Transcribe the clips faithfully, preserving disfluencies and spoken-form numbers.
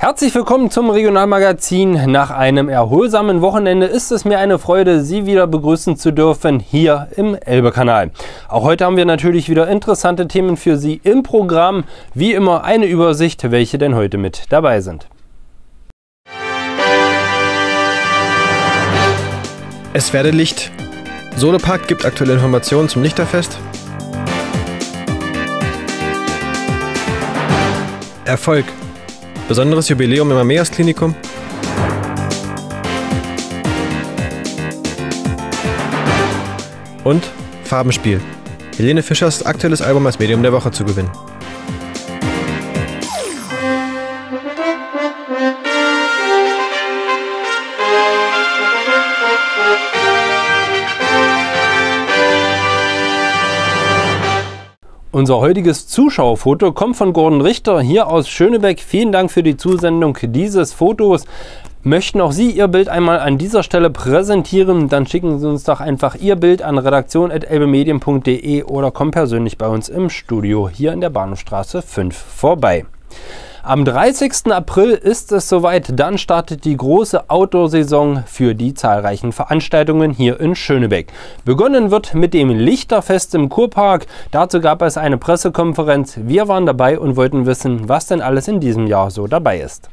Herzlich willkommen zum Regionalmagazin. Nach einem erholsamen Wochenende ist es mir eine Freude, Sie wieder begrüßen zu dürfen hier im Elbe-Kanal. Auch heute haben wir natürlich wieder interessante Themen für Sie im Programm. Wie immer eine Übersicht, welche denn heute mit dabei sind. Es werde Licht. Solepark gibt aktuelle Informationen zum Lichterfest. Erfolg. Besonderes Jubiläum im Ameas-Klinikum. Und Farbenspiel. Helene Fischers aktuelles Album als Medium der Woche zu gewinnen. Unser heutiges Zuschauerfoto kommt von Gordon Richter hier aus Schönebeck. Vielen Dank für die Zusendung dieses Fotos. Möchten auch Sie Ihr Bild einmal an dieser Stelle präsentieren, dann schicken Sie uns doch einfach Ihr Bild an redaktion at elbemedien punkt de oder kommen persönlich bei uns im Studio hier in der Bahnhofstraße fünf vorbei. Am dreißigsten April ist es soweit, dann startet die große Outdoor-Saison für die zahlreichen Veranstaltungen hier in Schönebeck. Begonnen wird mit dem Lichterfest im Kurpark. Dazu gab es eine Pressekonferenz. Wir waren dabei und wollten wissen, was denn alles in diesem Jahr so dabei ist.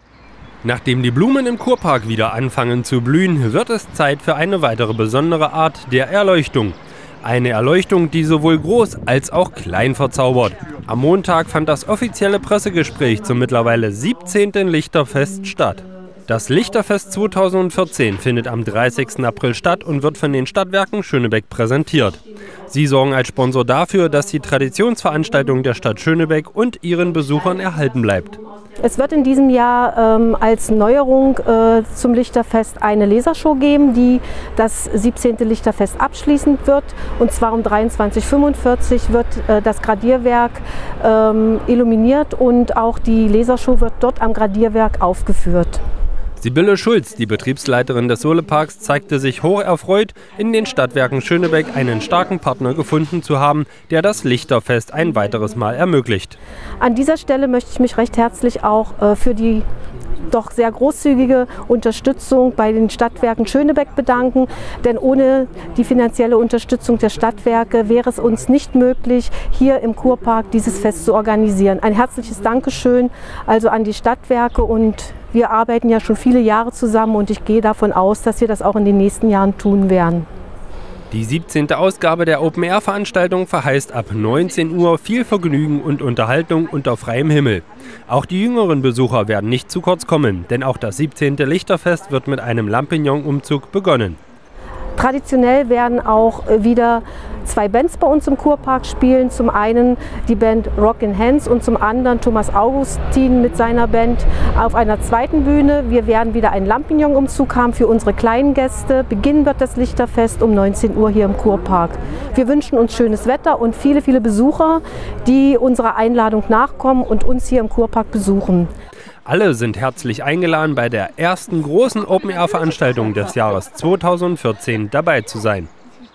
Nachdem die Blumen im Kurpark wieder anfangen zu blühen, wird es Zeit für eine weitere besondere Art der Erleuchtung. Eine Erleuchtung, die sowohl groß als auch klein verzaubert. Am Montag fand das offizielle Pressegespräch zum mittlerweile siebzehnten Lichterfest statt. Das Lichterfest zweitausendvierzehn findet am dreißigsten April statt und wird von den Stadtwerken Schönebeck präsentiert. Sie sorgen als Sponsor dafür, dass die Traditionsveranstaltung der Stadt Schönebeck und ihren Besuchern erhalten bleibt. Es wird in diesem Jahr ähm, als Neuerung äh, zum Lichterfest eine Lasershow geben, die das siebzehnte Lichterfest abschließen wird. Und zwar um dreiundzwanzig Uhr fünfundvierzig wird äh, das Gradierwerk ähm, illuminiert und auch die Lasershow wird dort am Gradierwerk aufgeführt. Sibylle Schulz, die Betriebsleiterin des Soleparks, zeigte sich hoch erfreut, in den Stadtwerken Schönebeck einen starken Partner gefunden zu haben, der das Lichterfest ein weiteres Mal ermöglicht. An dieser Stelle möchte ich mich recht herzlich auch äh, für die doch sehr großzügige Unterstützung bei den Stadtwerken Schönebeck bedanken, denn ohne die finanzielle Unterstützung der Stadtwerke wäre es uns nicht möglich, hier im Kurpark dieses Fest zu organisieren. Ein herzliches Dankeschön also an die Stadtwerke, und wir arbeiten ja schon viele Jahre zusammen und ich gehe davon aus, dass wir das auch in den nächsten Jahren tun werden. Die siebzehnte Ausgabe der Open-Air-Veranstaltung verheißt ab neunzehn Uhr viel Vergnügen und Unterhaltung unter freiem Himmel. Auch die jüngeren Besucher werden nicht zu kurz kommen, denn auch das siebzehnte Lichterfest wird mit einem Lampignon-Umzug begonnen. Traditionell werden auch wieder zwei Bands bei uns im Kurpark spielen. Zum einen die Band Rockin' Hands und zum anderen Thomas Augustin mit seiner Band auf einer zweiten Bühne. Wir werden wieder einen Lampignon-Umzug haben für unsere kleinen Gäste. Beginnen wird das Lichterfest um neunzehn Uhr hier im Kurpark. Wir wünschen uns schönes Wetter und viele, viele Besucher, die unserer Einladung nachkommen und uns hier im Kurpark besuchen. Alle sind herzlich eingeladen, bei der ersten großen Open-Air-Veranstaltung des Jahres zweitausendvierzehn dabei zu sein.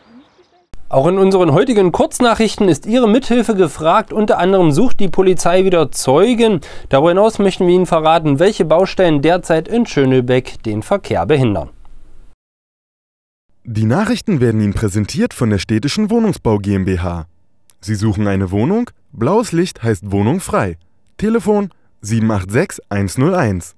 Auch in unseren heutigen Kurznachrichten ist Ihre Mithilfe gefragt. Unter anderem sucht die Polizei wieder Zeugen. Darüber hinaus möchten wir Ihnen verraten, welche Baustellen derzeit in Schönebeck den Verkehr behindern. Die Nachrichten werden Ihnen präsentiert von der Städtischen Wohnungsbau GmbH. Sie suchen eine Wohnung? Blaues Licht heißt Wohnung frei. Telefon sieben acht sechs eins null eins.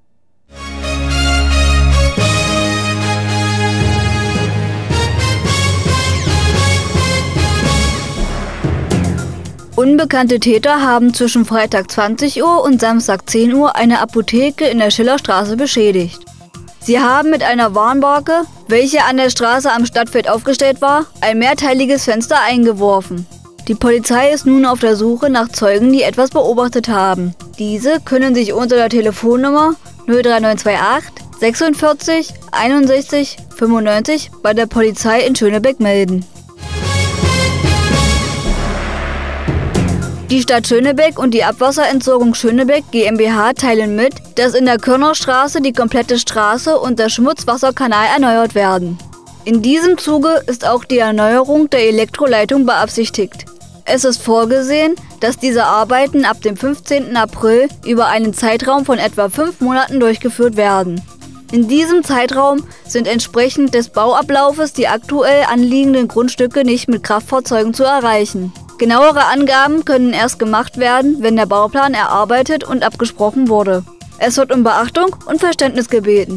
Unbekannte Täter haben zwischen Freitag zwanzig Uhr und Samstag zehn Uhr eine Apotheke in der Schillerstraße beschädigt. Sie haben mit einer Warnbarke, welche an der Straße am Stadtfeld aufgestellt war, ein mehrteiliges Fenster eingeworfen. Die Polizei ist nun auf der Suche nach Zeugen, die etwas beobachtet haben. Diese können sich unter der Telefonnummer null drei neun zwei acht sechsundvierzig einundsechzig fünfundneunzig bei der Polizei in Schönebeck melden. Die Stadt Schönebeck und die Abwasserentsorgung Schönebeck GmbH teilen mit, dass in der Körnerstraße die komplette Straße und der Schmutzwasserkanal erneuert werden. In diesem Zuge ist auch die Erneuerung der Elektroleitung beabsichtigt. Es ist vorgesehen, dass diese Arbeiten ab dem fünfzehnten April über einen Zeitraum von etwa fünf Monaten durchgeführt werden. In diesem Zeitraum sind entsprechend des Bauablaufes die aktuell anliegenden Grundstücke nicht mit Kraftfahrzeugen zu erreichen. Genauere Angaben können erst gemacht werden, wenn der Bauplan erarbeitet und abgesprochen wurde. Es wird um Beachtung und Verständnis gebeten.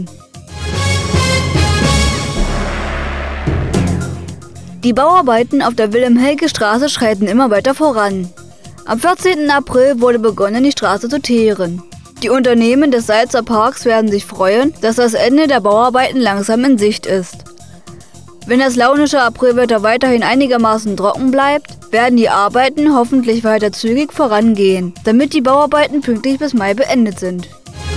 Die Bauarbeiten auf der Wilhelm-Helge-Straße schreiten immer weiter voran. Am vierzehnten April wurde begonnen, die Straße zu teeren. Die Unternehmen des Salzer Parks werden sich freuen, dass das Ende der Bauarbeiten langsam in Sicht ist. Wenn das launische Aprilwetter weiterhin einigermaßen trocken bleibt, werden die Arbeiten hoffentlich weiter zügig vorangehen, damit die Bauarbeiten pünktlich bis Mai beendet sind.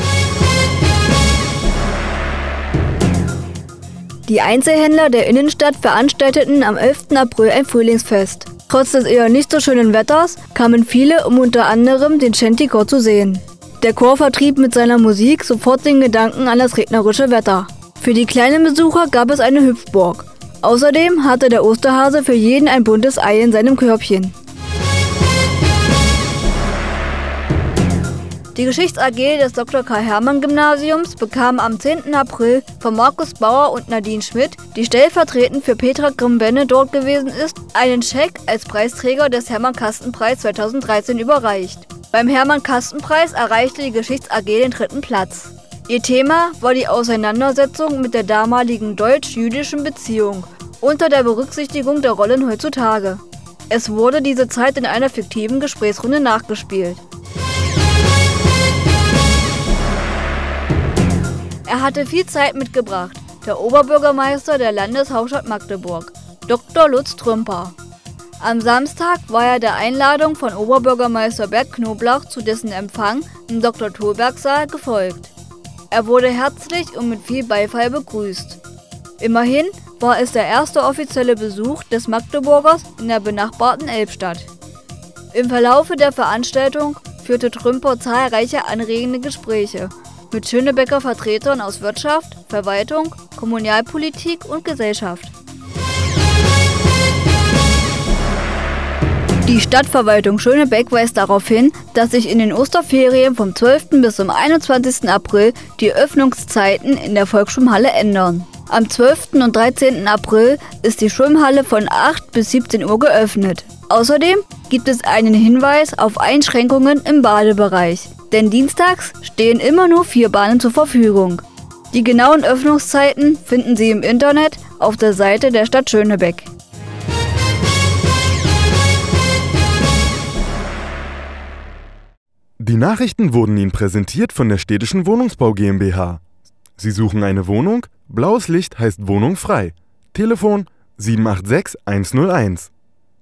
Die Einzelhändler der Innenstadt veranstalteten am elften April ein Frühlingsfest. Trotz des eher nicht so schönen Wetters kamen viele, um unter anderem den Shanty-Chor zu sehen. Der Chor vertrieb mit seiner Musik sofort den Gedanken an das regnerische Wetter. Für die kleinen Besucher gab es eine Hüpfburg. Außerdem hatte der Osterhase für jeden ein buntes Ei in seinem Körbchen. Die Geschichts-A G des Doktor Karl Hermann Gymnasiums bekam am zehnten April von Markus Bauer und Nadine Schmidt, die stellvertretend für Petra Grimm-Benne dort gewesen ist, einen Scheck als Preisträger des Hermann-Kasten-Preis zweitausenddreizehn überreicht. Beim Hermann-Kasten-Preis erreichte die Geschichts-A G den dritten Platz. Ihr Thema war die Auseinandersetzung mit der damaligen deutsch-jüdischen Beziehung unter der Berücksichtigung der Rollen heutzutage. Es wurde diese Zeit in einer fiktiven Gesprächsrunde nachgespielt. Er hatte viel Zeit mitgebracht, der Oberbürgermeister der Landeshauptstadt Magdeburg, Doktor Lutz Trümper. Am Samstag war er der Einladung von Oberbürgermeister Bert Knoblauch zu dessen Empfang im Doktor Tholberg-Saal gefolgt. Er wurde herzlich und mit viel Beifall begrüßt. Immerhin war es der erste offizielle Besuch des Magdeburgers in der benachbarten Elbstadt. Im Verlaufe der Veranstaltung führte Trümper zahlreiche anregende Gespräche mit Schönebecker Vertretern aus Wirtschaft, Verwaltung, Kommunalpolitik und Gesellschaft. Die Stadtverwaltung Schönebeck weist darauf hin, dass sich in den Osterferien vom zwölften bis zum einundzwanzigsten April die Öffnungszeiten in der Volksschwimmhalle ändern. Am zwölften und dreizehnten April ist die Schwimmhalle von acht bis siebzehn Uhr geöffnet. Außerdem gibt es einen Hinweis auf Einschränkungen im Badebereich, denn dienstags stehen immer nur vier Bahnen zur Verfügung. Die genauen Öffnungszeiten finden Sie im Internet auf der Seite der Stadt Schönebeck. Die Nachrichten wurden Ihnen präsentiert von der Städtischen Wohnungsbau GmbH. Sie suchen eine Wohnung? Blaues Licht heißt Wohnung frei. Telefon sieben acht sechs eins null eins.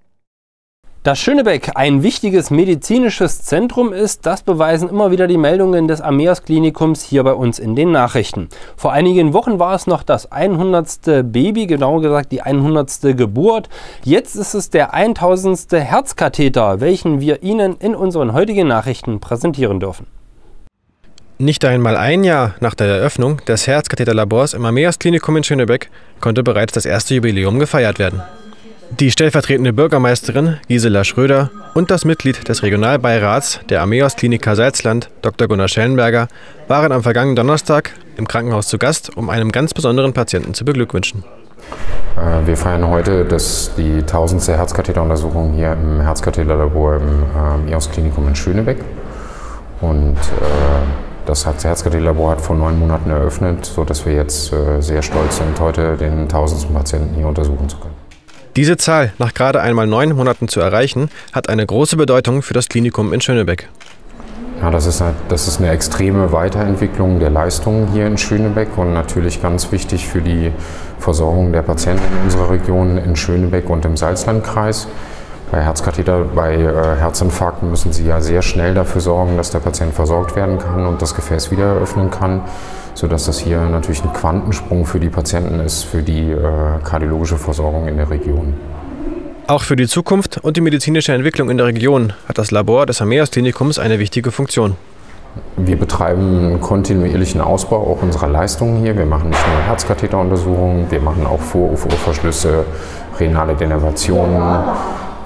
Dass Schönebeck ein wichtiges medizinisches Zentrum ist, das beweisen immer wieder die Meldungen des Ameos Klinikums hier bei uns in den Nachrichten. Vor einigen Wochen war es noch das hundertste Baby, genauer gesagt die hundertste Geburt. Jetzt ist es der tausendste Herzkatheter, welchen wir Ihnen in unseren heutigen Nachrichten präsentieren dürfen. Nicht einmal ein Jahr nach der Eröffnung des Herzkatheterlabors im Ameos Klinikum in Schönebeck konnte bereits das erste Jubiläum gefeiert werden. Die stellvertretende Bürgermeisterin Gisela Schröder und das Mitglied des Regionalbeirats der Ameos Kliniker Salzland, Doktor Gunnar Schellenberger, waren am vergangenen Donnerstag im Krankenhaus zu Gast, um einen ganz besonderen Patienten zu beglückwünschen. Wir feiern heute das, die tausendste Herzkatheteruntersuchung hier im Herzkatheterlabor im Ameos Klinikum in Schönebeck. Und äh, das Herzkatheterlabor hat vor neun Monaten eröffnet, sodass wir jetzt äh, sehr stolz sind, heute den tausendsten Patienten hier untersuchen zu können. Diese Zahl nach gerade einmal neun Monaten zu erreichen, hat eine große Bedeutung für das Klinikum in Schönebeck. Ja, das ist, eine, das ist eine extreme Weiterentwicklung der Leistungen hier in Schönebeck und natürlich ganz wichtig für die Versorgung der Patienten in unserer Region in Schönebeck und im Salzlandkreis. Bei Herzkatheter, bei äh, Herzinfarkten müssen Sie ja sehr schnell dafür sorgen, dass der Patient versorgt werden kann und das Gefäß wieder eröffnen kann, sodass das hier natürlich ein Quantensprung für die Patienten ist, für die äh, kardiologische Versorgung in der Region. Auch für die Zukunft und die medizinische Entwicklung in der Region hat das Labor des Ameos Klinikums eine wichtige Funktion. Wir betreiben einen kontinuierlichen Ausbau auch unserer Leistungen hier. Wir machen nicht nur Herzkatheteruntersuchungen, wir machen auch Vor- und Vorverschlüsse, renale Denervationen.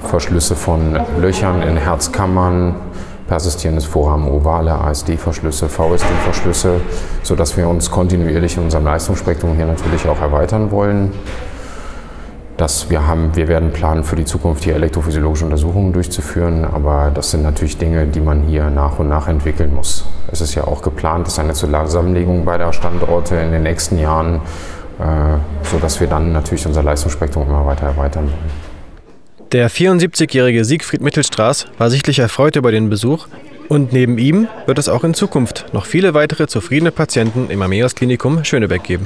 Verschlüsse von Löchern in Herzkammern, persistierendes Vorhaben, ovale A S D-Verschlüsse, V S D-Verschlüsse, sodass wir uns kontinuierlich in unserem Leistungsspektrum hier natürlich auch erweitern wollen. Dass wir, haben, wir werden planen, für die Zukunft hier elektrophysiologische Untersuchungen durchzuführen, aber das sind natürlich Dinge, die man hier nach und nach entwickeln muss. Es ist ja auch geplant, dass eine Zusammenlegung beider Standorte in den nächsten Jahren, äh, sodass wir dann natürlich unser Leistungsspektrum immer weiter erweitern wollen. Der vierundsiebzigjährige Siegfried Mittelstraß war sichtlich erfreut über den Besuch und neben ihm wird es auch in Zukunft noch viele weitere zufriedene Patienten im Ameos Klinikum Schönebeck geben.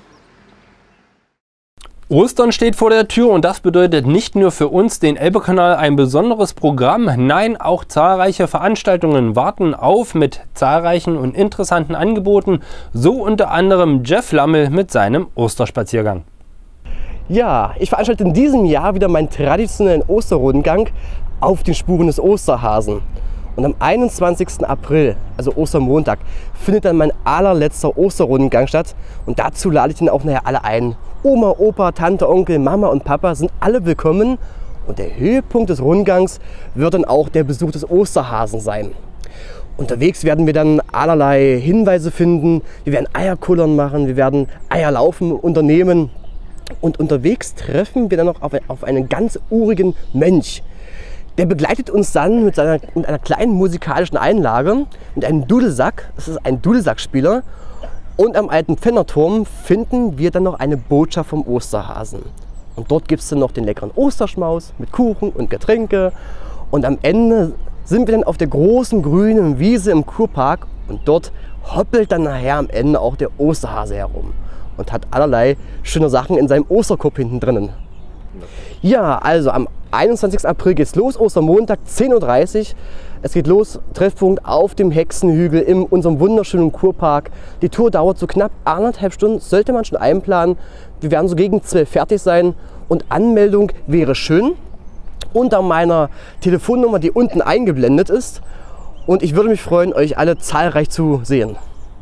Ostern steht vor der Tür und das bedeutet nicht nur für uns, den Elbe-Kanal, ein besonderes Programm. Nein, auch zahlreiche Veranstaltungen warten auf mit zahlreichen und interessanten Angeboten. So unter anderem Jeff Lammel mit seinem Osterspaziergang. Ja, ich veranstalte in diesem Jahr wieder meinen traditionellen Osterrundgang auf den Spuren des Osterhasen. Und am einundzwanzigsten April, also Ostermontag, findet dann mein allerletzter Osterrundgang statt. Und dazu lade ich dann auch nachher alle ein. Oma, Opa, Tante, Onkel, Mama und Papa sind alle willkommen. Und der Höhepunkt des Rundgangs wird dann auch der Besuch des Osterhasen sein. Unterwegs werden wir dann allerlei Hinweise finden. Wir werden Eierkullern machen, wir werden Eierlaufen unternehmen. Und unterwegs treffen wir dann noch auf, auf einen ganz urigen Mönch. Der begleitet uns dann mit, seiner, mit einer kleinen musikalischen Einlage, mit einem Dudelsack. Das ist ein Dudelsackspieler. Und am alten Pfänderturm finden wir dann noch eine Botschaft vom Osterhasen. Und dort gibt es dann noch den leckeren Osterschmaus mit Kuchen und Getränke. Und am Ende sind wir dann auf der großen grünen Wiese im Kurpark. Und dort hoppelt dann nachher am Ende auch der Osterhase herum. Und hat allerlei schöne Sachen in seinem Osterkorb hinten drinnen. Ja, also am einundzwanzigsten April geht's los, Ostermontag, zehn Uhr dreißig. Es geht los, Treffpunkt auf dem Hexenhügel in unserem wunderschönen Kurpark. Die Tour dauert so knapp anderthalb Stunden, sollte man schon einplanen. Wir werden so gegen zwölf fertig sein und Anmeldung wäre schön unter meiner Telefonnummer, die unten eingeblendet ist. Und ich würde mich freuen, euch alle zahlreich zu sehen.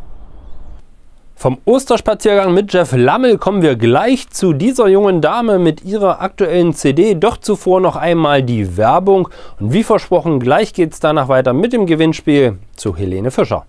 Vom Osterspaziergang mit Jeff Lammel kommen wir gleich zu dieser jungen Dame mit ihrer aktuellen C D. Doch zuvor noch einmal die Werbung. Und wie versprochen, gleich geht es danach weiter mit dem Gewinnspiel zu Helene Fischer.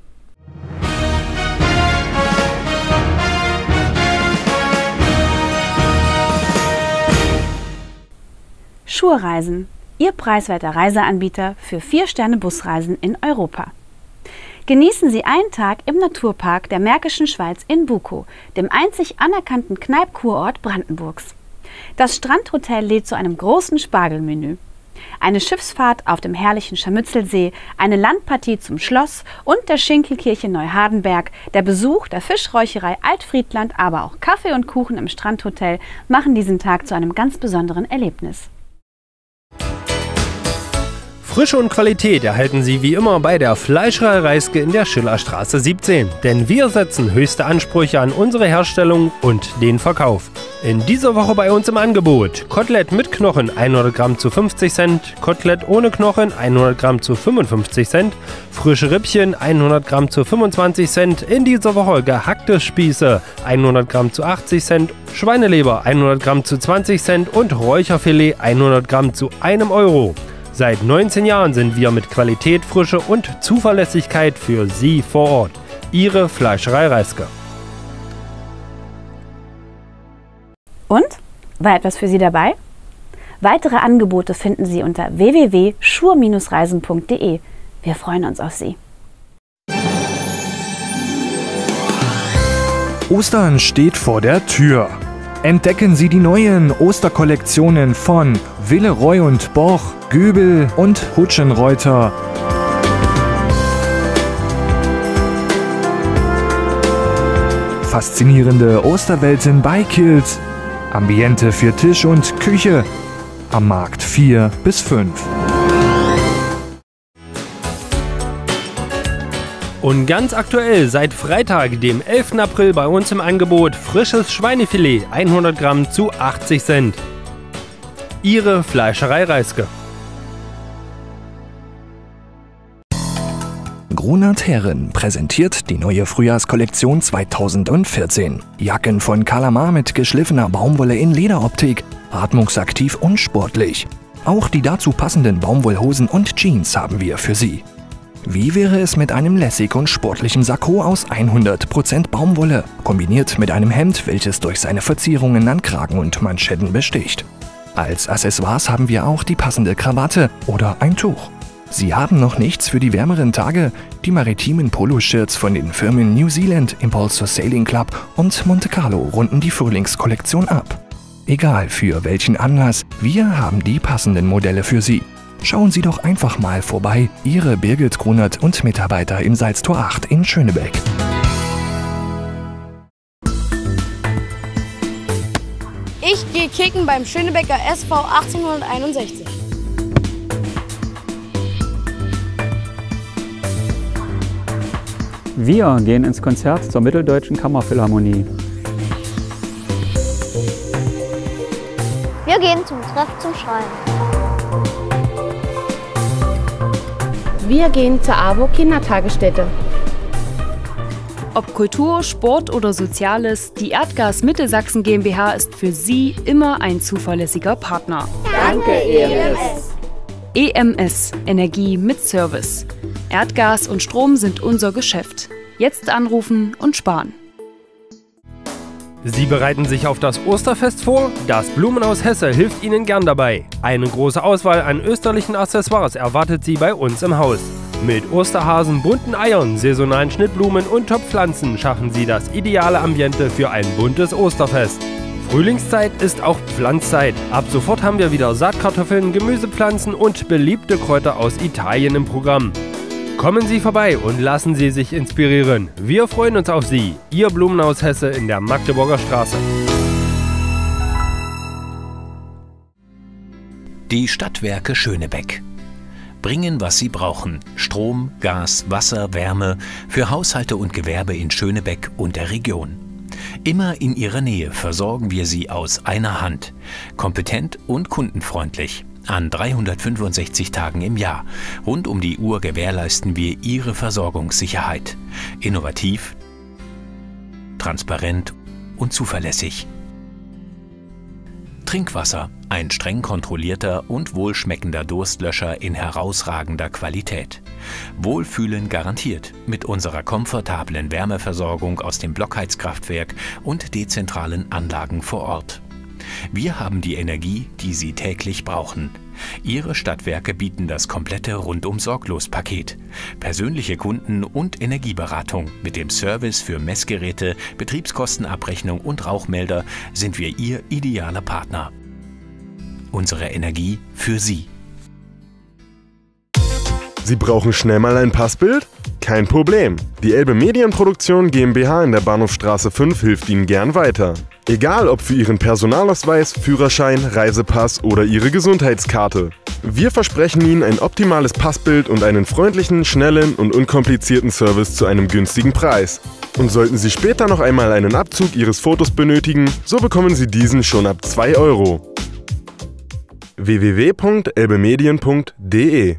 Schurreisen, Ihr preiswerter Reiseanbieter für vier Sterne Busreisen in Europa. Genießen Sie einen Tag im Naturpark der Märkischen Schweiz in Bukow, dem einzig anerkannten Kneipp-Kurort Brandenburgs. Das Strandhotel lädt zu einem großen Spargelmenü. Eine Schiffsfahrt auf dem herrlichen Scharmützelsee, eine Landpartie zum Schloss und der Schinkelkirche Neuhardenberg, der Besuch der Fischräucherei Altfriedland, aber auch Kaffee und Kuchen im Strandhotel machen diesen Tag zu einem ganz besonderen Erlebnis. Frische und Qualität erhalten Sie wie immer bei der Fleischerei Reiske in der Schillerstraße siebzehn. Denn wir setzen höchste Ansprüche an unsere Herstellung und den Verkauf. In dieser Woche bei uns im Angebot: Kotelett mit Knochen hundert Gramm zu fünfzig Cent, Kotelett ohne Knochen hundert Gramm zu fünfundfünfzig Cent, frische Rippchen hundert Gramm zu fünfundzwanzig Cent, in dieser Woche gehackte Spieße hundert Gramm zu achtzig Cent, Schweineleber hundert Gramm zu zwanzig Cent und Räucherfilet hundert Gramm zu einem Euro. Seit neunzehn Jahren sind wir mit Qualität, Frische und Zuverlässigkeit für Sie vor Ort. Ihre Fleischerei Reiske. Und? War etwas für Sie dabei? Weitere Angebote finden Sie unter w w w punkt schur reisen punkt de. Wir freuen uns auf Sie. Ostern steht vor der Tür. Entdecken Sie die neuen Osterkollektionen von Villeroy und Boch, Göbel und Hutschenreuter. Faszinierende Osterwelten bei Kilt. Ambiente für Tisch und Küche. Am Markt vier bis fünf. Und ganz aktuell seit Freitag, dem elften April, bei uns im Angebot frisches Schweinefilet hundert Gramm zu achtzig Cent. Ihre Fleischerei Reiske. Grunert Herren präsentiert die neue Frühjahrskollektion zweitausendvierzehn. Jacken von Calamar mit geschliffener Baumwolle in Lederoptik, atmungsaktiv und sportlich. Auch die dazu passenden Baumwollhosen und Jeans haben wir für Sie. Wie wäre es mit einem lässig und sportlichen Sakko aus hundert Prozent Baumwolle, kombiniert mit einem Hemd, welches durch seine Verzierungen an Kragen und Manschetten besticht? Als Accessoires haben wir auch die passende Krawatte oder ein Tuch. Sie haben noch nichts für die wärmeren Tage? Die maritimen Poloshirts von den Firmen New Zealand, Impulsor Sailing Club und Monte Carlo runden die Frühlingskollektion ab. Egal für welchen Anlass, wir haben die passenden Modelle für Sie. Schauen Sie doch einfach mal vorbei, Ihre Birgit Grunert und Mitarbeiter im Salztor acht in Schönebeck. Ich gehe kicken beim Schönebecker S V achtzehnhunderteinundsechzig. Wir gehen ins Konzert zur Mitteldeutschen Kammerphilharmonie. Wir gehen zum Treff zum Schreien. Wir gehen zur AWO Kindertagesstätte. Ob Kultur, Sport oder Soziales, die Erdgas Mittelsachsen GmbH ist für Sie immer ein zuverlässiger Partner. Danke, E M S. E M S, Energie mit Service. Erdgas und Strom sind unser Geschäft. Jetzt anrufen und sparen. Sie bereiten sich auf das Osterfest vor? Das Blumenhaus Hesse hilft Ihnen gern dabei. Eine große Auswahl an österlichen Accessoires erwartet Sie bei uns im Haus. Mit Osterhasen, bunten Eiern, saisonalen Schnittblumen und Topfpflanzen schaffen Sie das ideale Ambiente für ein buntes Osterfest. Frühlingszeit ist auch Pflanzzeit. Ab sofort haben wir wieder Saatkartoffeln, Gemüsepflanzen und beliebte Kräuter aus Italien im Programm. Kommen Sie vorbei und lassen Sie sich inspirieren. Wir freuen uns auf Sie. Ihr Blumenhaus Hesse in der Magdeburger Straße. Die Stadtwerke Schönebeck bringen, was Sie brauchen. Strom, Gas, Wasser, Wärme für Haushalte und Gewerbe in Schönebeck und der Region. Immer in Ihrer Nähe versorgen wir Sie aus einer Hand. Kompetent und kundenfreundlich. An dreihundertfünfundsechzig Tagen im Jahr. Rund um die Uhr gewährleisten wir Ihre Versorgungssicherheit. Innovativ, transparent und zuverlässig. Trinkwasser, ein streng kontrollierter und wohlschmeckender Durstlöscher in herausragender Qualität. Wohlfühlen garantiert mit unserer komfortablen Wärmeversorgung aus dem Blockheizkraftwerk und dezentralen Anlagen vor Ort. Wir haben die Energie, die Sie täglich brauchen. Ihre Stadtwerke bieten das komplette Rundum-Sorglos-Paket. Persönliche Kunden- und Energieberatung mit dem Service für Messgeräte, Betriebskostenabrechnung und Rauchmelder sind wir Ihr idealer Partner. Unsere Energie für Sie. Sie brauchen schnell mal ein Passbild? Kein Problem. Die Elbe Medienproduktion GmbH in der Bahnhofstraße fünf hilft Ihnen gern weiter. Egal ob für Ihren Personalausweis, Führerschein, Reisepass oder Ihre Gesundheitskarte. Wir versprechen Ihnen ein optimales Passbild und einen freundlichen, schnellen und unkomplizierten Service zu einem günstigen Preis. Und sollten Sie später noch einmal einen Abzug Ihres Fotos benötigen, so bekommen Sie diesen schon ab zwei Euro. w w w punkt elbemedien punkt de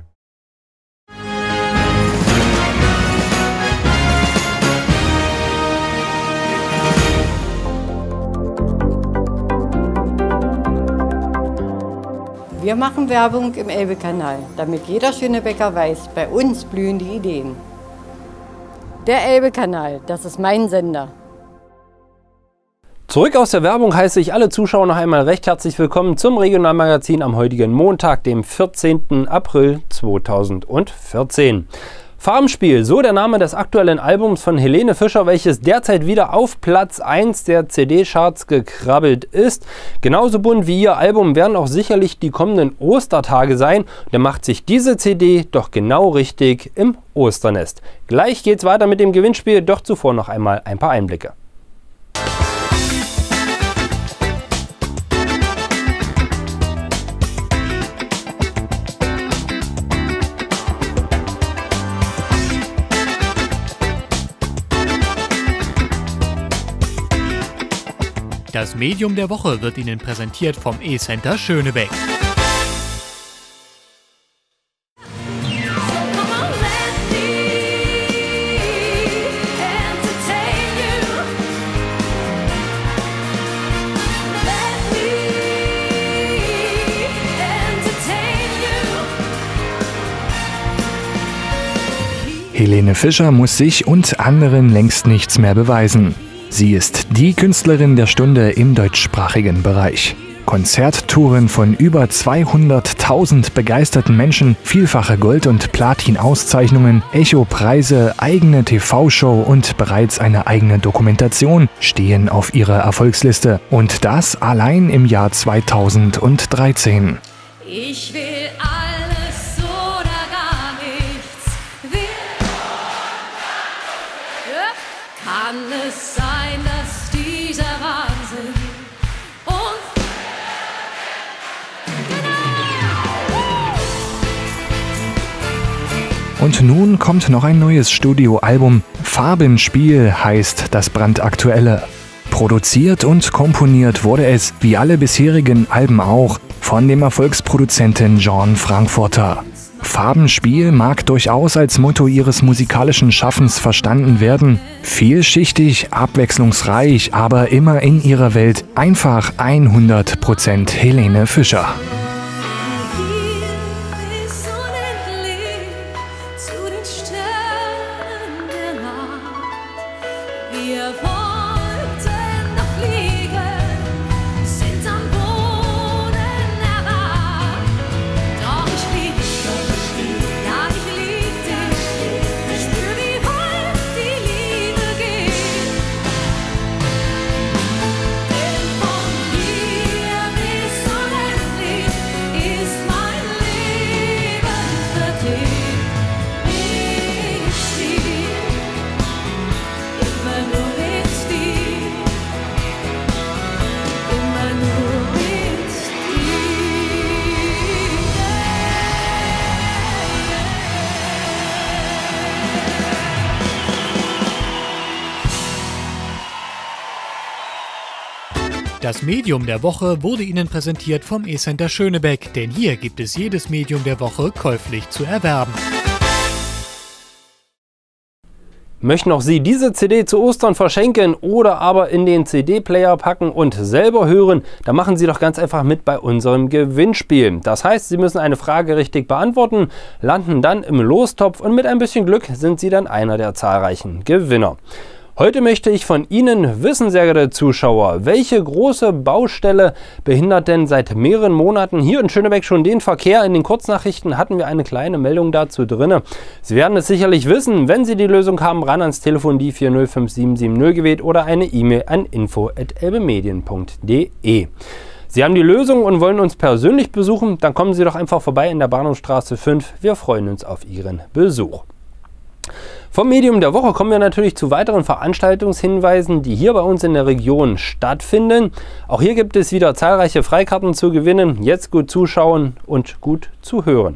Wir machen Werbung im Elbe-Kanal, damit jeder Schönebecker weiß, bei uns blühen die Ideen. Der Elbe-Kanal, das ist mein Sender. Zurück aus der Werbung heiße ich alle Zuschauer noch einmal recht herzlich willkommen zum Regionalmagazin am heutigen Montag, dem vierzehnten April zweitausendvierzehn. Farmspiel, so der Name des aktuellen Albums von Helene Fischer, welches derzeit wieder auf Platz eins der C D-Charts gekrabbelt ist. Genauso bunt wie ihr Album werden auch sicherlich die kommenden Ostertage sein. Da macht sich diese C D doch genau richtig im Osternest. Gleich geht's weiter mit dem Gewinnspiel, doch zuvor noch einmal ein paar Einblicke. Das Medium der Woche wird Ihnen präsentiert vom E-Center Schönebeck. Let me entertain Helene Fischer muss sich und anderen längst nichts mehr beweisen. Sie ist die Künstlerin der Stunde im deutschsprachigen Bereich. Konzerttouren von über zweihunderttausend begeisterten Menschen, vielfache Gold- und Platin-Auszeichnungen, Echo-Preise, eigene T V-Show und bereits eine eigene Dokumentation stehen auf ihrer Erfolgsliste. Und das allein im Jahr zweitausenddreizehn. Ich will alles oder gar nichts. Will. Kann es sein, dass dieser Wahnsinn uns... Und nun kommt noch ein neues Studioalbum. Farbenspiel heißt das brandaktuelle. Produziert und komponiert wurde es, wie alle bisherigen Alben auch, von dem Erfolgsproduzenten John Frankfurter. Farbenspiel mag durchaus als Motto ihres musikalischen Schaffens verstanden werden. Vielschichtig, abwechslungsreich, aber immer in ihrer Welt. Einfach hundert Prozent Helene Fischer. Das Medium der Woche wurde Ihnen präsentiert vom E-Center Schönebeck, denn hier gibt es jedes Medium der Woche käuflich zu erwerben. Möchten auch Sie diese C D zu Ostern verschenken oder aber in den C D-Player packen und selber hören, dann machen Sie doch ganz einfach mit bei unserem Gewinnspiel. Das heißt, Sie müssen eine Frage richtig beantworten, landen dann im Lostopf und mit ein bisschen Glück sind Sie dann einer der zahlreichen Gewinner. Heute möchte ich von Ihnen wissen, sehr geehrte Zuschauer, welche große Baustelle behindert denn seit mehreren Monaten hier in Schönebeck schon den Verkehr? In den Kurznachrichten hatten wir eine kleine Meldung dazu drin. Sie werden es sicherlich wissen, wenn Sie die Lösung haben, ran ans Telefon die vier null fünf sieben sieben null gewählt oder eine E-Mail an info at elbemedien punkt de. Sie haben die Lösung und wollen uns persönlich besuchen, dann kommen Sie doch einfach vorbei in der Bahnhofstraße fünf. Wir freuen uns auf Ihren Besuch. Vom Medium der Woche kommen wir natürlich zu weiteren Veranstaltungshinweisen, die hier bei uns in der Region stattfinden. Auch hier gibt es wieder zahlreiche Freikarten zu gewinnen. Jetzt gut zuschauen und gut zuhören.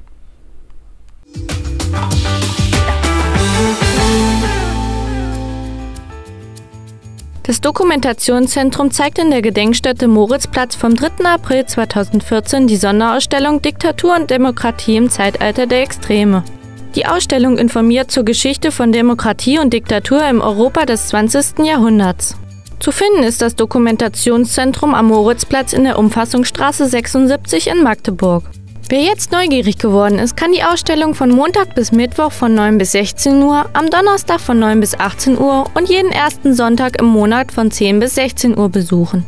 Das Dokumentationszentrum zeigt in der Gedenkstätte Moritzplatz vom dritten April zweitausendvierzehn die Sonderausstellung Diktatur und Demokratie im Zeitalter der Extreme. Die Ausstellung informiert zur Geschichte von Demokratie und Diktatur im Europa des zwanzigsten Jahrhunderts. Zu finden ist das Dokumentationszentrum am Moritzplatz in der Umfassungsstraße sechsundsiebzig in Magdeburg. Wer jetzt neugierig geworden ist, kann die Ausstellung von Montag bis Mittwoch von neun bis sechzehn Uhr, am Donnerstag von neun bis achtzehn Uhr und jeden ersten Sonntag im Monat von zehn bis sechzehn Uhr besuchen.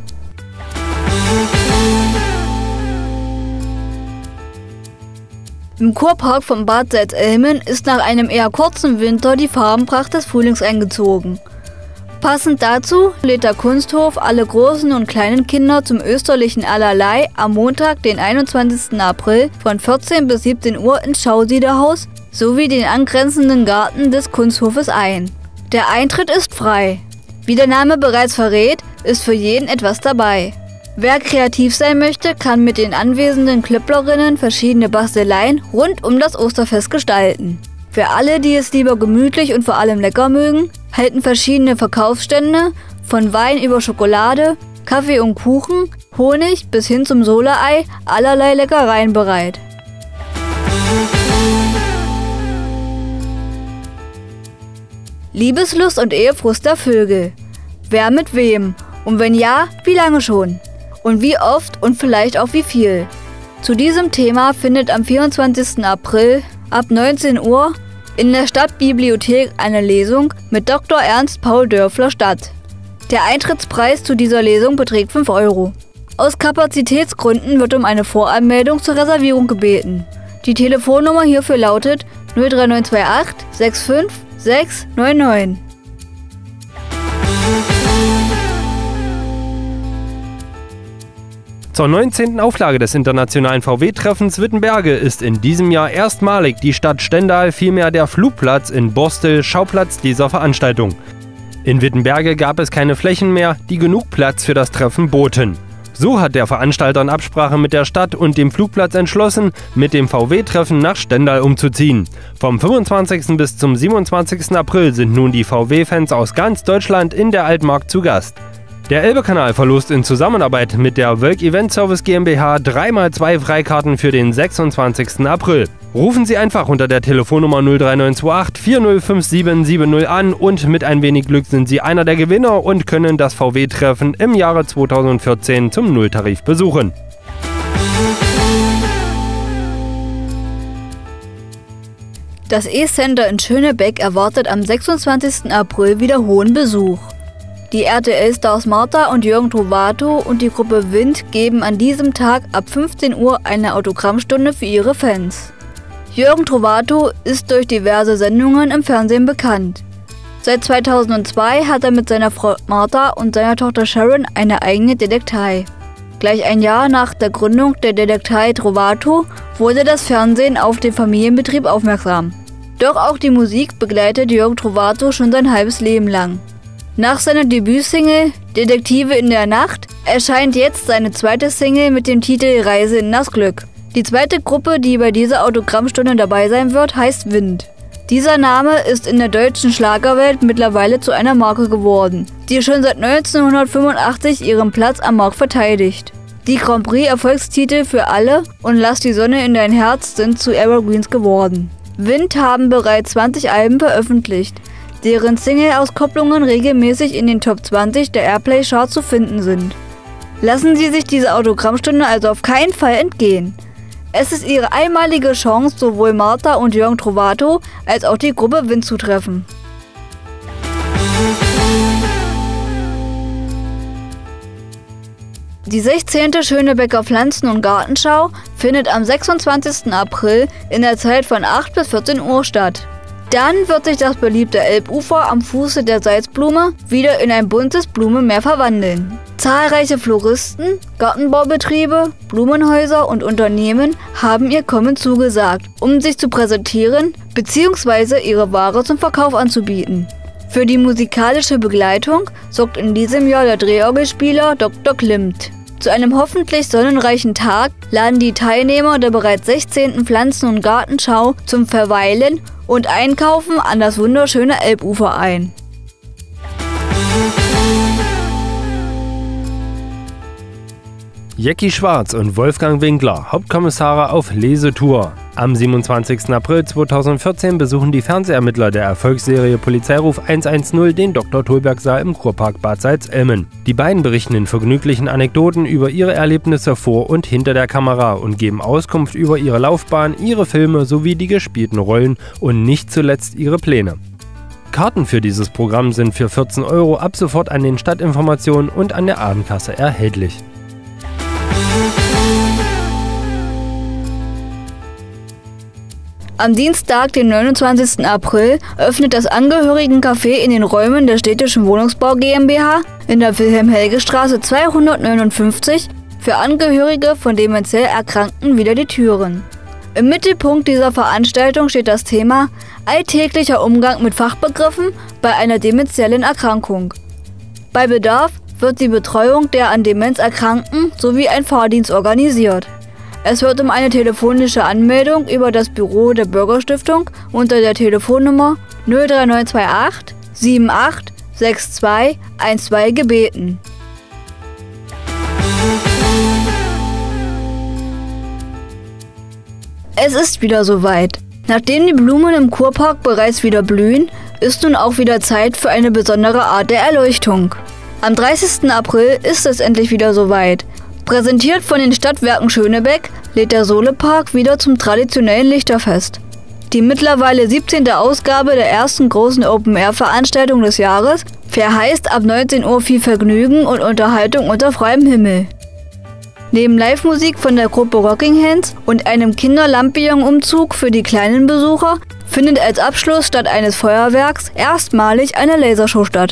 Im Kurpark von Bad Salzellmen ist nach einem eher kurzen Winter die Farbenpracht des Frühlings eingezogen. Passend dazu lädt der Kunsthof alle großen und kleinen Kinder zum österlichen Allerlei am Montag, den einundzwanzigsten April von vierzehn bis siebzehn Uhr ins Schausiederhaus sowie den angrenzenden Garten des Kunsthofes ein. Der Eintritt ist frei. Wie der Name bereits verrät, ist für jeden etwas dabei. Wer kreativ sein möchte, kann mit den anwesenden Klöpplerinnen verschiedene Basteleien rund um das Osterfest gestalten. Für alle, die es lieber gemütlich und vor allem lecker mögen, halten verschiedene Verkaufsstände von Wein über Schokolade, Kaffee und Kuchen, Honig bis hin zum Solarei allerlei Leckereien bereit. Liebeslust und Ehefrust der Vögel. Wer mit wem? Und wenn ja, wie lange schon? Und wie oft und vielleicht auch wie viel? Zu diesem Thema findet am vierundzwanzigsten April ab neunzehn Uhr in der Stadtbibliothek eine Lesung mit Doktor Ernst Paul Dörfler statt. Der Eintrittspreis zu dieser Lesung beträgt fünf Euro. Aus Kapazitätsgründen wird um eine Voranmeldung zur Reservierung gebeten. Die Telefonnummer hierfür lautet null drei neun zwei acht sechs fünf sechs neun neun. Zur neunzehnten Auflage des internationalen V W-Treffens Wittenberge ist in diesem Jahr erstmalig die Stadt Stendal, vielmehr der Flugplatz in Borstel, Schauplatz dieser Veranstaltung. In Wittenberge gab es keine Flächen mehr, die genug Platz für das Treffen boten. So hat der Veranstalter in Absprache mit der Stadt und dem Flugplatz entschlossen, mit dem V W-Treffen nach Stendal umzuziehen. Vom fünfundzwanzigsten bis zum siebenundzwanzigsten April sind nun die V W-Fans aus ganz Deutschland in der Altmark zu Gast. Der Elbe-Kanal verlost in Zusammenarbeit mit der Wölk Event Service GmbH drei mal zwei Freikarten für den sechsundzwanzigsten April. Rufen Sie einfach unter der Telefonnummer null drei neun zwei acht vier null fünf sieben sieben null an und mit ein wenig Glück sind Sie einer der Gewinner und können das V W-Treffen im Jahre zweitausendvierzehn zum Nulltarif besuchen. Das E-Center in Schönebeck erwartet am sechsundzwanzigsten April wieder hohen Besuch. Die R T L-Stars Martha und Jürgen Trovato und die Gruppe Wind geben an diesem Tag ab fünfzehn Uhr eine Autogrammstunde für ihre Fans. Jürgen Trovato ist durch diverse Sendungen im Fernsehen bekannt. Seit zweitausendzwei hat er mit seiner Frau Martha und seiner Tochter Sharon eine eigene Detektei. Gleich ein Jahr nach der Gründung der Detektei Trovato wurde das Fernsehen auf den Familienbetrieb aufmerksam. Doch auch die Musik begleitet Jürgen Trovato schon sein halbes Leben lang. Nach seiner Debütsingle Detektive in der Nacht erscheint jetzt seine zweite Single mit dem Titel Reise in das Glück. Die zweite Gruppe, die bei dieser Autogrammstunde dabei sein wird, heißt Wind. Dieser Name ist in der deutschen Schlagerwelt mittlerweile zu einer Marke geworden, die schon seit neunzehnhundertfünfundachtzig ihren Platz am Markt verteidigt. Die Grand Prix-Erfolgstitel für alle und Lass die Sonne in dein Herz sind zu Evergreens geworden. Wind haben bereits zwanzig Alben veröffentlicht, deren Single-Auskopplungen regelmäßig in den Top zwanzig der Airplay-Charts zu finden sind. Lassen Sie sich diese Autogrammstunde also auf keinen Fall entgehen. Es ist Ihre einmalige Chance, sowohl Martha und Jürgen Trovato als auch die Gruppe Wind zu treffen. Die sechzehnte Schönebecker Pflanzen- und Gartenschau findet am sechsundzwanzigsten April in der Zeit von acht bis vierzehn Uhr statt. Dann wird sich das beliebte Elbufer am Fuße der Salzblume wieder in ein buntes Blumenmeer verwandeln. Zahlreiche Floristen, Gartenbaubetriebe, Blumenhäuser und Unternehmen haben ihr Kommen zugesagt, um sich zu präsentieren bzw. ihre Ware zum Verkauf anzubieten. Für die musikalische Begleitung sorgt in diesem Jahr der Drehorgelspieler Doktor Klimt. Zu einem hoffentlich sonnenreichen Tag laden die Teilnehmer der bereits sechzehnten Pflanzen- und Gartenschau zum Verweilen und Einkaufen an das wunderschöne Elbufer ein. Jackie Schwarz und Wolfgang Winkler, Hauptkommissare auf Lesetour. Am siebenundzwanzigsten April zweitausendvierzehn besuchen die Fernsehermittler der Erfolgsserie Polizeiruf hundertzehn den Doktor Tolberg-Saal im Kurpark Bad Salzelmen. Die beiden berichten in vergnüglichen Anekdoten über ihre Erlebnisse vor und hinter der Kamera und geben Auskunft über ihre Laufbahn, ihre Filme sowie die gespielten Rollen und nicht zuletzt ihre Pläne. Karten für dieses Programm sind für vierzehn Euro ab sofort an den Stadtinformationen und an der Abendkasse erhältlich. Am Dienstag, den neunundzwanzigsten April, öffnet das Angehörigencafé in den Räumen der Städtischen Wohnungsbau GmbH in der Wilhelm-Helge-Straße zweihundertneunundfünfzig für Angehörige von dementiell Erkrankten wieder die Türen. Im Mittelpunkt dieser Veranstaltung steht das Thema alltäglicher Umgang mit Fachbegriffen bei einer dementiellen Erkrankung. Bei Bedarf wird die Betreuung der an Demenz Erkrankten sowie ein Fahrdienst organisiert. Es wird um eine telefonische Anmeldung über das Büro der Bürgerstiftung unter der Telefonnummer null drei neun zwei acht sieben acht sechs zwei eins zwei gebeten. Es ist wieder soweit. Nachdem die Blumen im Kurpark bereits wieder blühen, ist nun auch wieder Zeit für eine besondere Art der Erleuchtung. Am dreißigsten April ist es endlich wieder soweit. Präsentiert von den Stadtwerken Schönebeck lädt der Solepark wieder zum traditionellen Lichterfest. Die mittlerweile siebzehnte Ausgabe der ersten großen Open-Air-Veranstaltung des Jahres verheißt ab neunzehn Uhr viel Vergnügen und Unterhaltung unter freiem Himmel. Neben Live-Musik von der Gruppe Rocking Hands und einem Kinder-Lampion-Umzug für die kleinen Besucher findet als Abschluss statt eines Feuerwerks erstmalig eine Lasershow statt.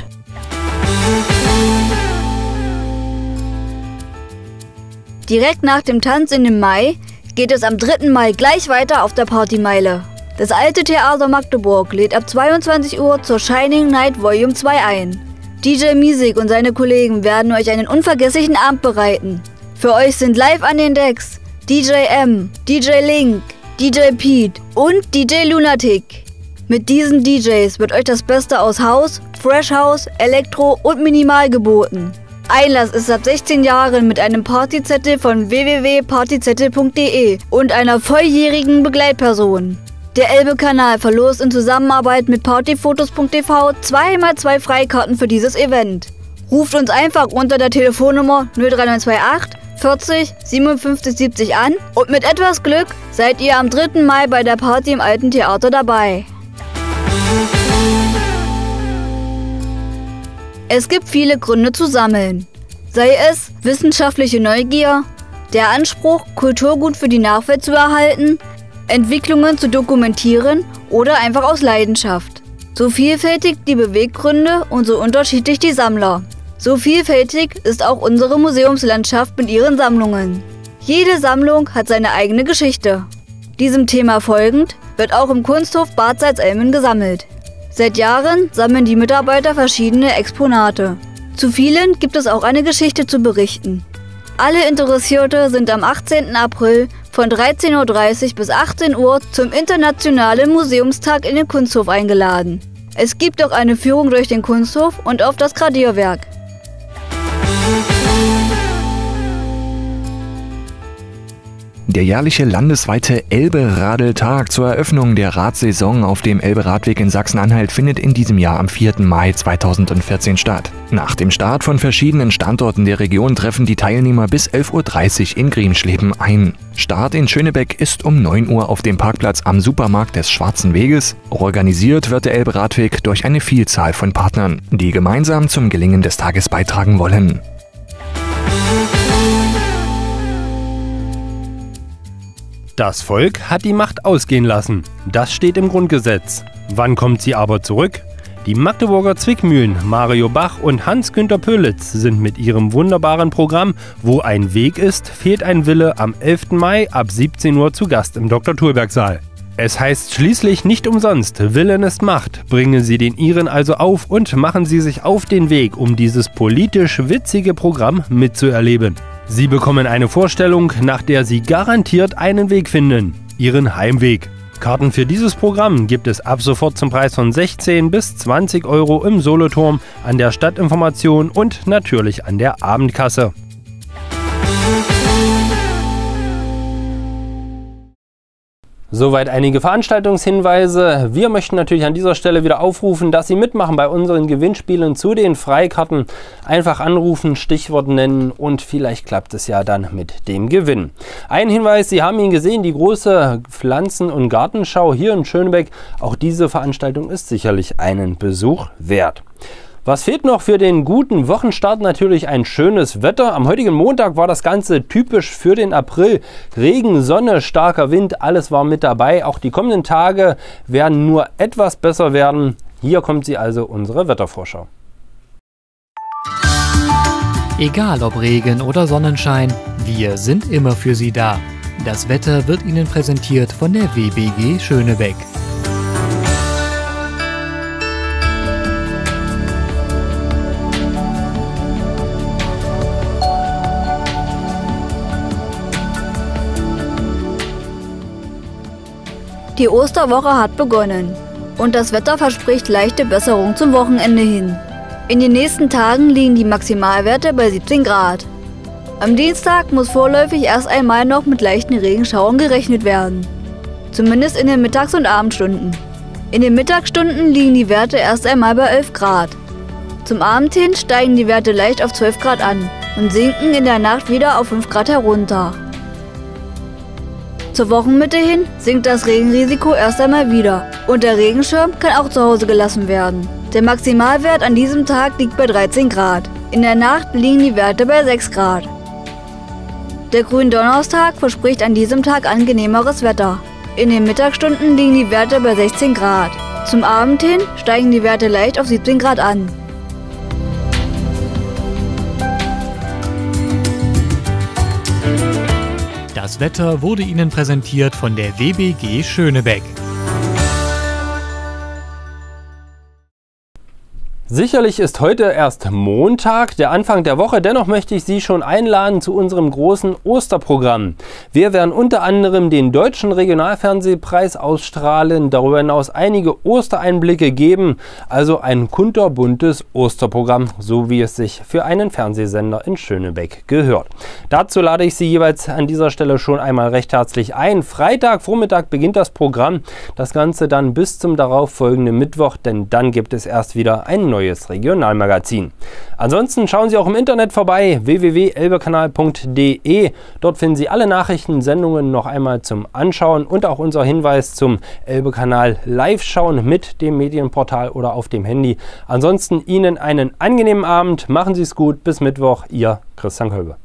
Direkt nach dem Tanz in dem Mai geht es am dritten Mai gleich weiter auf der Partymeile. Das Alte Theater Magdeburg lädt ab zweiundzwanzig Uhr zur Shining Night Volume zwei ein. D J Miesig und seine Kollegen werden euch einen unvergesslichen Abend bereiten. Für euch sind live an den Decks D J M, D J Link, D J Pete und D J Lunatic. Mit diesen D Js wird euch das Beste aus House, Fresh House, Elektro und Minimal geboten. Einlass ist ab sechzehn Jahren mit einem Partyzettel von w w w punkt partyzettel punkt de und einer volljährigen Begleitperson. Der Elbe-Kanal verlost in Zusammenarbeit mit partyfotos punkt t v zwei mal zwei Freikarten für dieses Event. Ruft uns einfach unter der Telefonnummer null drei neun zwei acht vierzig siebenundfünfzig siebzig an und mit etwas Glück seid ihr am dritten Mai bei der Party im Alten Theater dabei. Es gibt viele Gründe zu sammeln. Sei es wissenschaftliche Neugier, der Anspruch, Kulturgut für die Nachwelt zu erhalten, Entwicklungen zu dokumentieren oder einfach aus Leidenschaft. So vielfältig die Beweggründe und so unterschiedlich die Sammler. So vielfältig ist auch unsere Museumslandschaft mit ihren Sammlungen. Jede Sammlung hat seine eigene Geschichte. Diesem Thema folgend wird auch im Kunsthof Bad Salzelmen gesammelt. Seit Jahren sammeln die Mitarbeiter verschiedene Exponate. Zu vielen gibt es auch eine Geschichte zu berichten. Alle Interessierte sind am achtzehnten April von dreizehn Uhr dreißig bis achtzehn Uhr zum Internationalen Museumstag in den Kunsthof eingeladen. Es gibt auch eine Führung durch den Kunsthof und auf das Gradierwerk. Der jährliche landesweite Elbe-Radeltag zur Eröffnung der Radsaison auf dem Elbe-Radweg in Sachsen-Anhalt findet in diesem Jahr am vierten Mai zweitausendvierzehn statt. Nach dem Start von verschiedenen Standorten der Region treffen die Teilnehmer bis elf Uhr dreißig in Griemschleben ein. Start in Schönebeck ist um neun Uhr auf dem Parkplatz am Supermarkt des Schwarzen Weges. Organisiert wird der Elbe-Radweg durch eine Vielzahl von Partnern, die gemeinsam zum Gelingen des Tages beitragen wollen. Das Volk hat die Macht ausgehen lassen. Das steht im Grundgesetz. Wann kommt sie aber zurück? Die Magdeburger Zwickmühlen Mario Bach und Hans-Günter Pölitz sind mit ihrem wunderbaren Programm Wo ein Weg ist, fehlt ein Wille am elften Mai ab siebzehn Uhr zu Gast im Doktor Thulberg-Saal. Es heißt schließlich nicht umsonst, Willen ist Macht. Bringen Sie den Ihren also auf und machen Sie sich auf den Weg, um dieses politisch witzige Programm mitzuerleben. Sie bekommen eine Vorstellung, nach der Sie garantiert einen Weg finden. Ihren Heimweg. Karten für dieses Programm gibt es ab sofort zum Preis von sechzehn bis zwanzig Euro im Solothurn, an der Stadtinformation und natürlich an der Abendkasse. Soweit einige Veranstaltungshinweise. Wir möchten natürlich an dieser Stelle wieder aufrufen, dass Sie mitmachen bei unseren Gewinnspielen zu den Freikarten. Einfach anrufen, Stichwort nennen und vielleicht klappt es ja dann mit dem Gewinn. Ein Hinweis, Sie haben ihn gesehen, die große Pflanzen- und Gartenschau hier in Schönebeck. Auch diese Veranstaltung ist sicherlich einen Besuch wert. Was fehlt noch für den guten Wochenstart? Natürlich ein schönes Wetter. Am heutigen Montag war das Ganze typisch für den April. Regen, Sonne, starker Wind, alles war mit dabei. Auch die kommenden Tage werden nur etwas besser werden. Hier kommt sie also, unsere Wettervorschau. Egal ob Regen oder Sonnenschein, wir sind immer für Sie da. Das Wetter wird Ihnen präsentiert von der W B G Schönebeck. Die Osterwoche hat begonnen und das Wetter verspricht leichte Besserung zum Wochenende hin. In den nächsten Tagen liegen die Maximalwerte bei siebzehn Grad. Am Dienstag muss vorläufig erst einmal noch mit leichten Regenschauern gerechnet werden. Zumindest in den Mittags- und Abendstunden. In den Mittagsstunden liegen die Werte erst einmal bei elf Grad. Zum Abend hin steigen die Werte leicht auf zwölf Grad an und sinken in der Nacht wieder auf fünf Grad herunter. Zur Wochenmitte hin sinkt das Regenrisiko erst einmal wieder und der Regenschirm kann auch zu Hause gelassen werden. Der Maximalwert an diesem Tag liegt bei dreizehn Grad. In der Nacht liegen die Werte bei sechs Grad. Der Gründonnerstag verspricht an diesem Tag angenehmeres Wetter. In den Mittagsstunden liegen die Werte bei sechzehn Grad. Zum Abend hin steigen die Werte leicht auf siebzehn Grad an. Das Wetter wurde Ihnen präsentiert von der W B G Schönebeck. Sicherlich ist heute erst Montag, der Anfang der Woche. Dennoch möchte ich Sie schon einladen zu unserem großen Osterprogramm. Wir werden unter anderem den Deutschen Regionalfernsehpreis ausstrahlen, darüber hinaus einige Ostereinblicke geben. Also ein kunterbuntes Osterprogramm, so wie es sich für einen Fernsehsender in Schönebeck gehört. Dazu lade ich Sie jeweils an dieser Stelle schon einmal recht herzlich ein. Freitagvormittag beginnt das Programm. Das Ganze dann bis zum darauffolgenden Mittwoch, denn dann gibt es erst wieder ein neues Regionalmagazin. Ansonsten schauen Sie auch im Internet vorbei, w w w punkt elbekanal punkt de. Dort finden Sie alle Nachrichten, Sendungen noch einmal zum Anschauen und auch unser Hinweis zum Elbekanal Live-Schauen mit dem Medienportal oder auf dem Handy. Ansonsten Ihnen einen angenehmen Abend, machen Sie es gut, bis Mittwoch, Ihr Christian Kolbe.